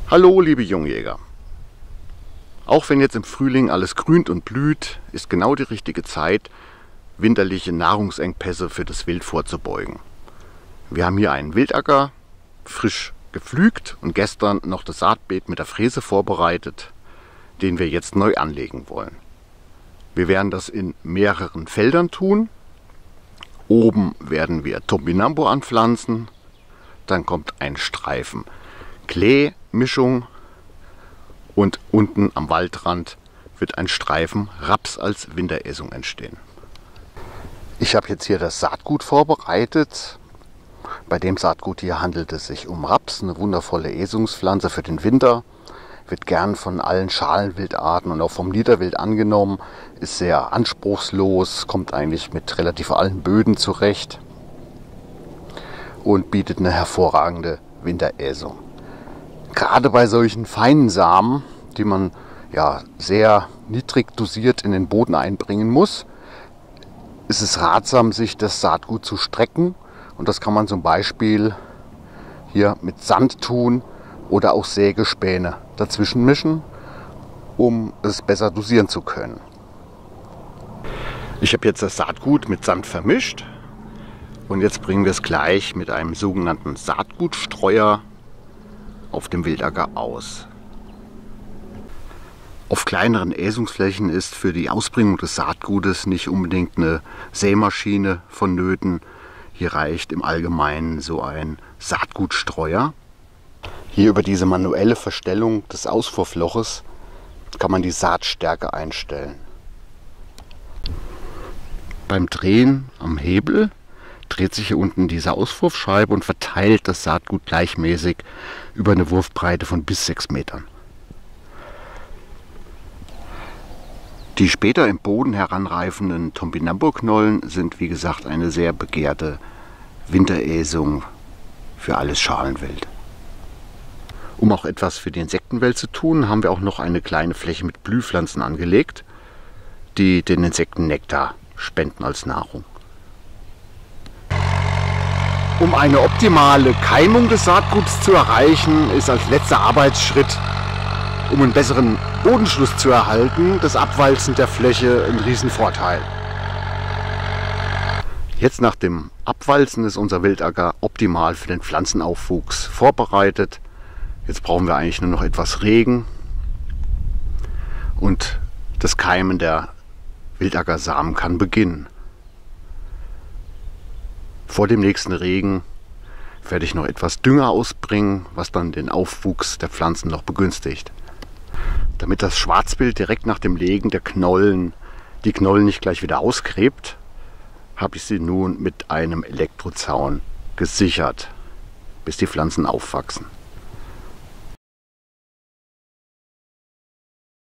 Hallo liebe Jungjäger! Auch wenn jetzt im Frühling alles grünt und blüht, ist genau die richtige Zeit, winterliche Nahrungsengpässe für das Wild vorzubeugen. Wir haben hier einen Wildacker, frisch gepflügt und gestern noch das Saatbeet mit der Fräse vorbereitet, den wir jetzt neu anlegen wollen. Wir werden das in mehreren Feldern tun. Oben werden wir Topinambour anpflanzen, dann kommt ein Streifen Klee-Mischung und unten am Waldrand wird ein Streifen Raps als Winteressung entstehen. Ich habe jetzt hier das Saatgut vorbereitet. Bei dem Saatgut hier handelt es sich um Raps, eine wundervolle Essungspflanze für den Winter. Wird gern von allen Schalenwildarten und auch vom Niederwild angenommen. Ist sehr anspruchslos, kommt eigentlich mit relativ allen Böden zurecht und bietet eine hervorragende Winteressung. Gerade bei solchen feinen Samen, die man ja sehr niedrig dosiert in den Boden einbringen muss, ist es ratsam, sich das Saatgut zu strecken. Und das kann man zum Beispiel hier mit Sand tun oder auch Sägespäne dazwischen mischen, um es besser dosieren zu können. Ich habe jetzt das Saatgut mit Sand vermischt und jetzt bringen wir es gleich mit einem sogenannten Saatgutstreuer auf dem Wildacker aus. Auf kleineren Äsungsflächen ist für die Ausbringung des Saatgutes nicht unbedingt eine Sämaschine vonnöten. Hier reicht im Allgemeinen so ein Saatgutstreuer. Hier über diese manuelle Verstellung des Auswurfloches kann man die Saatstärke einstellen. Beim Drehen am Hebel dreht sich hier unten diese Auswurfscheibe und verteilt das Saatgut gleichmäßig über eine Wurfbreite von bis 6 Metern. Die später im Boden heranreifenden Topinambour-Knollen sind wie gesagt eine sehr begehrte Winteressung für alles Schalenwild. Um auch etwas für die Insektenwelt zu tun, haben wir auch noch eine kleine Fläche mit Blühpflanzen angelegt, die den Insekten Nektar spenden als Nahrung. Um eine optimale Keimung des Saatguts zu erreichen, ist als letzter Arbeitsschritt, um einen besseren Bodenschluss zu erhalten, das Abwalzen der Fläche ein Riesenvorteil. Jetzt nach dem Abwalzen ist unser Wildacker optimal für den Pflanzenaufwuchs vorbereitet. Jetzt brauchen wir eigentlich nur noch etwas Regen und das Keimen der Wildackersamen kann beginnen. Vor dem nächsten Regen werde ich noch etwas Dünger ausbringen, was dann den Aufwuchs der Pflanzen noch begünstigt. Damit das Schwarzwild direkt nach dem Legen der Knollen die Knollen nicht gleich wieder ausgräbt, habe ich sie nun mit einem Elektrozaun gesichert, bis die Pflanzen aufwachsen.